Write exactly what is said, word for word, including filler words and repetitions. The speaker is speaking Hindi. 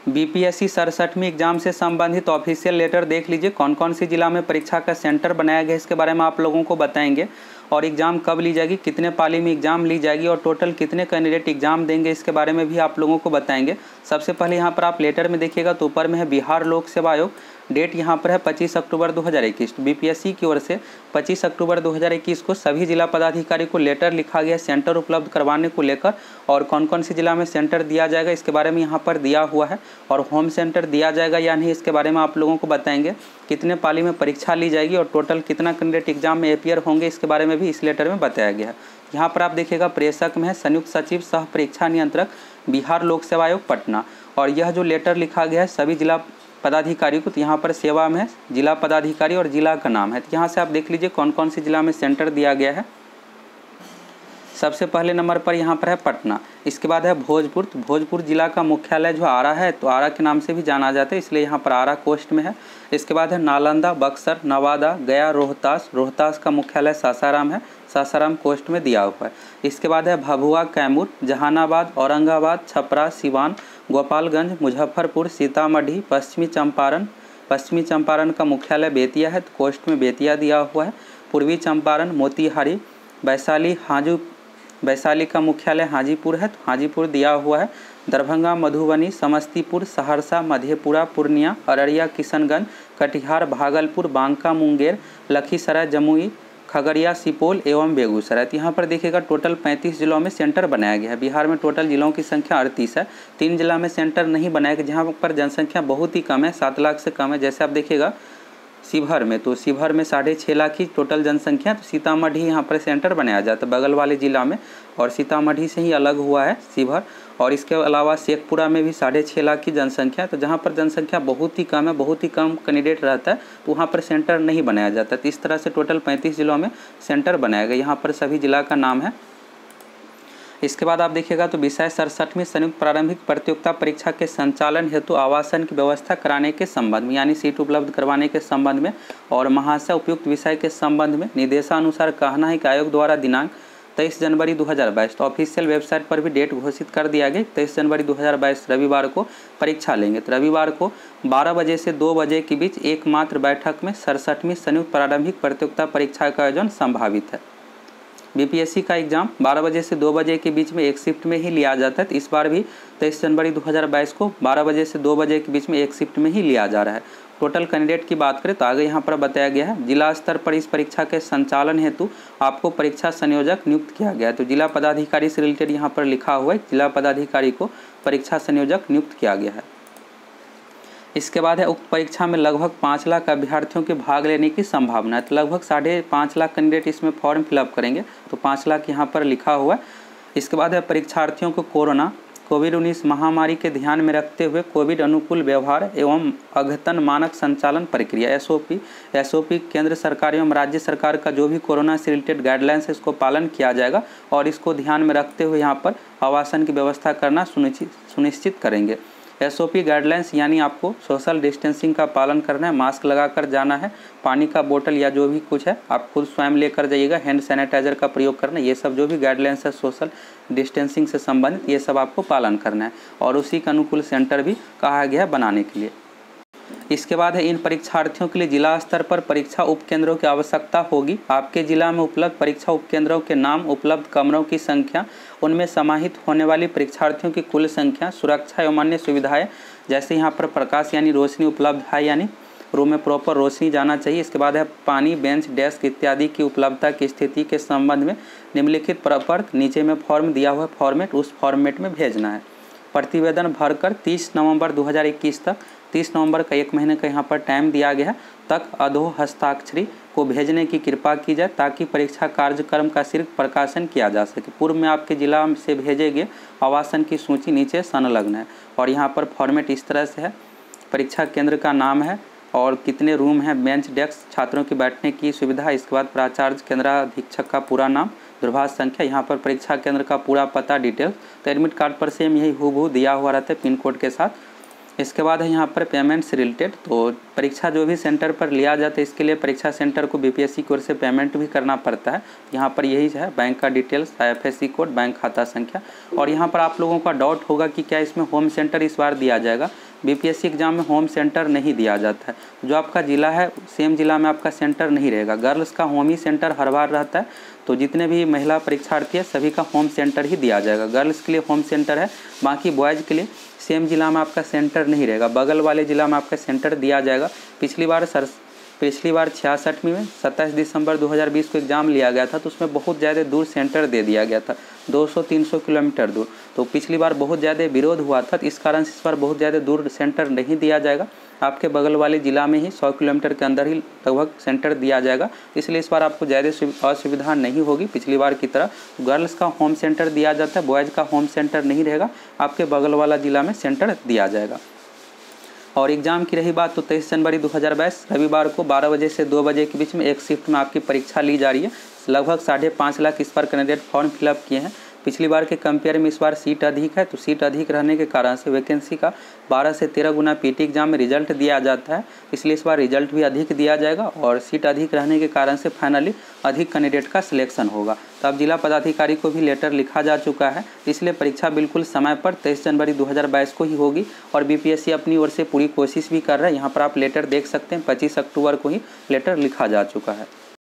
बीपीएससी सड़सठवीं एग्जाम से संबंधित ऑफिशियल लेटर देख लीजिए। कौन कौन सी जिला में परीक्षा का सेंटर बनाया गया इसके बारे में आप लोगों को बताएंगे, और एग्ज़ाम कब ली जाएगी, कितने पाली में एग्ज़ाम ली जाएगी और टोटल कितने कैंडिडेट एग्ज़ाम देंगे इसके बारे में भी आप लोगों को बताएंगे। सबसे पहले यहाँ पर आप लेटर में देखिएगा तो ऊपर में है बिहार लोक सेवा आयोग, डेट यहाँ पर है पच्चीस अक्टूबर दो हज़ार इक्कीस। बीपीएससी की ओर से पच्चीस अक्टूबर दो हज़ार इक्कीस को सभी जिला पदाधिकारी को लेटर लिखा गया सेंटर उपलब्ध करवाने को लेकर, और कौन कौन सी जिला में सेंटर दिया जाएगा इसके बारे में यहाँ पर दिया हुआ है, और होम सेंटर दिया जाएगा या नहीं इसके बारे में आप लोगों को बताएंगे। कितने पाली में परीक्षा ली जाएगी और टोटल कितना कैंडिडेट एग्जाम में अपियर होंगे इसके बारे में भी इस लेटर में बताया गया है। यहाँ पर आप देखिएगा प्रेषक में है संयुक्त सचिव सह परीक्षा नियंत्रक बिहार लोक सेवा आयोग पटना, और यह जो लेटर लिखा गया है सभी जिला पदाधिकारी को, तो यहाँ पर सेवा में है जिला पदाधिकारी और जिला का नाम है। तो यहाँ से आप देख लीजिए कौन कौन सी जिला में सेंटर दिया गया है। सबसे पहले नंबर पर यहाँ पर है पटना, इसके बाद है भोजपुर। तो भोजपुर जिला का मुख्यालय जो आरा है, तो आरा के नाम से भी जाना जाता है इसलिए यहाँ पर आरा कोस्ट में है। इसके बाद है नालंदा, बक्सर, नवादा, गया, रोहतास। रोहतास का मुख्यालय सासाराम है, सासाराम कोस्ट में दिया हुआ है। इसके बाद है भभुआ, कैमूर, जहानाबाद, औरंगाबाद, छपरा, सिवान, गोपालगंज, मुजफ्फरपुर, सीतामढ़ी, पश्चिमी चंपारण। पश्चिमी चंपारण का मुख्यालय बेतिया है, तो कोस्ट में बेतिया दिया हुआ है। पूर्वी चंपारण, मोतिहारी, वैशाली, हाजू वैशाली का मुख्यालय हाजीपुर है, तो हाजीपुर दिया हुआ है। दरभंगा, मधुबनी, समस्तीपुर, सहरसा, मधेपुरा, पूर्णिया, अररिया, किशनगंज, कटिहार, भागलपुर, बांका, मुंगेर, लखीसराय, जमुई, खगड़िया, सुपौल एवं बेगूसराय। तो यहाँ पर देखिएगा टोटल पैंतीस जिलों में सेंटर बनाया गया है। बिहार में टोटल जिलों की संख्या अड़तीस है। तीन जिला में सेंटर नहीं बनाया गया जहाँ पर जनसंख्या बहुत ही कम है, सात लाख से कम है। जैसे आप देखिएगा शिवहर में, तो शिवहर में साढ़े छः लाख की टोटल जनसंख्या, तो सीतामढ़ी यहाँ पर सेंटर बनाया जाता है बगल वाले जिला में, और सीतामढ़ी से ही अलग हुआ है शिवहर। और इसके अलावा शेखपुरा में भी साढ़े छः लाख की जनसंख्या, तो जहाँ पर जनसंख्या बहुत ही कम है, बहुत ही कम कैंडिडेट रहता है, तो वहाँ पर सेंटर नहीं बनाया जाता। तो इस तरह से टोटल पैंतीस जिलों में सेंटर बनाया गया। यहाँ पर सभी जिला का नाम है। इसके बाद आप देखिएगा तो विषय सड़सठवीं संयुक्त प्रारंभिक प्रतियोगिता परीक्षा के संचालन हेतु आवासन की व्यवस्था कराने के संबंध में, यानी सीट उपलब्ध करवाने के संबंध में और महाशय उपयुक्त विषय के संबंध में निर्देशानुसार कहना है कि आयोग द्वारा दिनांक तेईस जनवरी दो हज़ार बाईस, तो ऑफिशियल वेबसाइट पर भी डेट घोषित कर दिया गया। तेईस जनवरी दो हज़ार बाईस रविवार को परीक्षा लेंगे। तो रविवार को बारह बजे से दो बजे के बीच एकमात्र बैठक में सड़सठवीं संयुक्त प्रारंभिक प्रतियोगिता परीक्षा का आयोजन संभावित है। बीपीएससी का एग्जाम बारह बजे से दो बजे के बीच में एक शिफ्ट में ही लिया जाता है। तो इस बार भी तेईस जनवरी दो हज़ार बाईस को बारह बजे से दो बजे के बीच में एक शिफ्ट में ही लिया जा रहा है। टोटल कैंडिडेट की बात करें तो आगे यहाँ पर बताया गया है जिला स्तर पर इस परीक्षा के संचालन हेतु आपको परीक्षा संयोजक नियुक्त किया गया है। तो जिला पदाधिकारी से रिलेटेड यहाँ पर लिखा हुआ है, जिला पदाधिकारी को परीक्षा संयोजक नियुक्त किया गया है। इसके बाद है उक्त परीक्षा में लगभग पाँच लाख अभ्यर्थियों के भाग लेने की संभावना है। तो लगभग साढ़े पाँच लाख कैंडिडेट इसमें फॉर्म फिलअप करेंगे, तो पाँच लाख यहाँ पर लिखा हुआ है। इसके बाद है परीक्षार्थियों को कोरोना कोविड उन्नीस महामारी के ध्यान में रखते हुए कोविड अनुकूल व्यवहार एवं अद्यतन मानक संचालन प्रक्रिया एसओपी एसओपी केंद्र सरकार एवं राज्य सरकार का जो भी कोरोना से रिलेटेड गाइडलाइंस है इसको पालन किया जाएगा, और इसको ध्यान में रखते हुए यहाँ पर आवासन की व्यवस्था करना सुनिश्चित सुनिश्चित करेंगे। एसओपी गाइडलाइंस यानी आपको सोशल डिस्टेंसिंग का पालन करना है, मास्क लगाकर जाना है, पानी का बोतल या जो भी कुछ है आप खुद स्वयं लेकर जाइएगा, हैंड सैनिटाइजर का प्रयोग करना, ये सब जो भी गाइडलाइंस है सोशल डिस्टेंसिंग से संबंधित ये सब आपको पालन करना है, और उसी के अनुकूल सेंटर भी कहा गया है बनाने के लिए। इसके बाद है इन परीक्षार्थियों के लिए जिला स्तर पर परीक्षा उपकेंद्रों की आवश्यकता होगी। आपके जिला में उपलब्ध परीक्षा उपकेंद्रों के नाम, उपलब्ध कमरों की संख्या, उनमें समाहित होने वाली परीक्षार्थियों की कुल संख्या, सुरक्षा एवं अन्य सुविधाएं, जैसे यहाँ पर प्रकाश यानी रोशनी उपलब्ध है, यानी रूम में प्रॉपर रोशनी जाना चाहिए। इसके बाद है पानी, बेंच, डेस्क इत्यादि की उपलब्धता की स्थिति के संबंध में निम्नलिखित प्रपत्र नीचे में फॉर्म दिया हुआ फॉर्मेट उस फॉर्मेट में भेजना है। प्रतिवेदन भरकर तीस नवंबर दो हज़ार इक्कीस तक, तीस नवंबर का एक महीने का यहाँ पर टाइम दिया गया है, तक अधो हस्ताक्षरी को भेजने की कृपा की जाए ताकि परीक्षा कार्यक्रम का शीघ्र प्रकाशन किया जा सके। पूर्व में आपके जिला से भेजे गए आवासन की सूची नीचे संलग्न है, और यहाँ पर फॉर्मेट इस तरह से है। परीक्षा केंद्र का नाम है और कितने रूम हैं, बेंच, डेस्क, छात्रों की बैठने की सुविधा, इसके बाद प्राचार्य, केंद्राधीक्षक का पूरा नाम, दूरभाष संख्या, यहाँ पर परीक्षा केंद्र का पूरा पता डिटेल्स। तो एडमिट कार्ड पर सेम यही हूबहू दिया हुआ रहता है पिन कोड के साथ। इसके बाद है यहाँ पर पेमेंट से रिलेटेड, तो परीक्षा जो भी सेंटर पर लिया जाता है इसके लिए परीक्षा सेंटर को बीपीएससी की ओर से पेमेंट भी करना पड़ता है। यहाँ पर यही है बैंक का डिटेल्स, आईएफएससी कोड, बैंक खाता संख्या। और यहाँ पर आप लोगों का डाउट होगा कि क्या इसमें होम सेंटर इस बार दिया जाएगा, बीपीएससी एग्जाम में होम सेंटर नहीं दिया जाता है। जो आपका ज़िला है सेम ज़िला में आपका सेंटर नहीं रहेगा। गर्ल्स का होम ही सेंटर हर बार रहता है, तो जितने भी महिला परीक्षार्थी है सभी का होम सेंटर ही दिया जाएगा। गर्ल्स के लिए होम सेंटर है, बाकी बॉयज़ के लिए सेम ज़िला में आपका सेंटर नहीं रहेगा, बगल वाले ज़िला में आपका सेंटर दिया जाएगा। पिछली बार सर पिछली बार छियासठवीं में सत्ताईस दिसंबर दो हज़ार बीस को एग्ज़ाम लिया गया था, तो उसमें बहुत ज़्यादा दूर सेंटर दे दिया गया था, दो सौ तीन सौ किलोमीटर दूर। तो पिछली बार बहुत ज़्यादा विरोध हुआ था, तो इस कारण से इस बार बहुत ज़्यादा दूर सेंटर नहीं दिया जाएगा। आपके बगल वाले ज़िला में ही सौ किलोमीटर के अंदर ही लगभग सेंटर दिया जाएगा, इसलिए इस बार आपको ज़्यादा असुविधा नहीं होगी पिछली बार की तरह। गर्ल्स का होम सेंटर दिया जाता है, बॉयज़ का होम सेंटर नहीं रहेगा, आपके बगल वाला ज़िला में सेंटर दिया जाएगा। और एग्ज़ाम की रही बात, तो तेईस जनवरी दो हज़ार बाईस रविवार को बारह बजे से दो बजे के बीच में एक शिफ्ट में आपकी परीक्षा ली जा रही है। लगभग साढ़े पाँच लाख इस बार कैंडिडेट फॉर्म फिलअप किए हैं। पिछली बार के कंपेयर में इस बार सीट अधिक है, तो सीट अधिक रहने के कारण से वैकेंसी का बारह से तेरह गुना पीटी एग्जाम में रिजल्ट दिया जाता है, इसलिए इस बार रिजल्ट भी अधिक दिया जाएगा और सीट अधिक रहने के कारण से फाइनली अधिक कैंडिडेट का सिलेक्शन होगा। तो अब जिला पदाधिकारी को भी लेटर लिखा जा चुका है, इसलिए परीक्षा बिल्कुल समय पर तेईस जनवरी दो हज़ार बाईस को ही होगी और बीपीएससी अपनी ओर से पूरी कोशिश भी कर रहा है। यहाँ पर आप लेटर देख सकते हैं, पच्चीस अक्टूबर को ही लेटर लिखा जा चुका है।